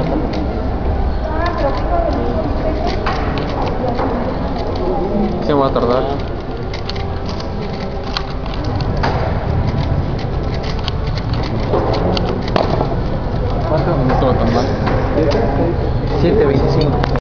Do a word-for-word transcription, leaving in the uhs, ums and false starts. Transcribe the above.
Se va a tardar. ¿Cuánto? No estuvo tan mal. siete veinticinco.